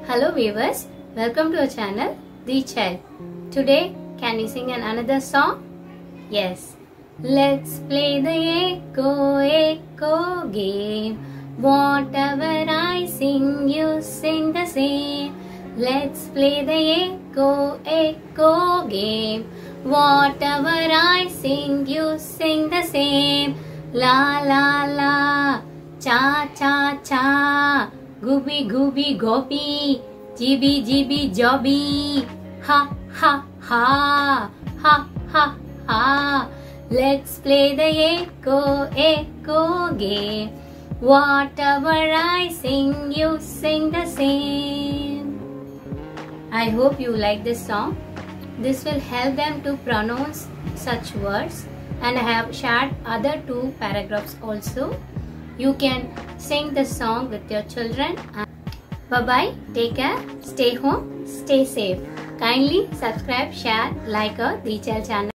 Hello viewers, welcome to our channel, The Child. Today, can we sing another song? Yes. Let's play the echo game. Whatever I sing, you sing the same. Let's play the echo game. Whatever I sing, you sing the same. La la la, cha cha cha. Gooby gooby goby, jibby jibby jobby, ha ha ha, ha ha ha. Let's play the echo game. Whatever I sing, you sing the same. I hope you like this song. This will help them to pronounce such words, and I have shared other 2 paragraphs also. You can sing the song with your children. Bye bye. Take care. Stay home. Stay safe. Kindly subscribe, share, like our The Child channel.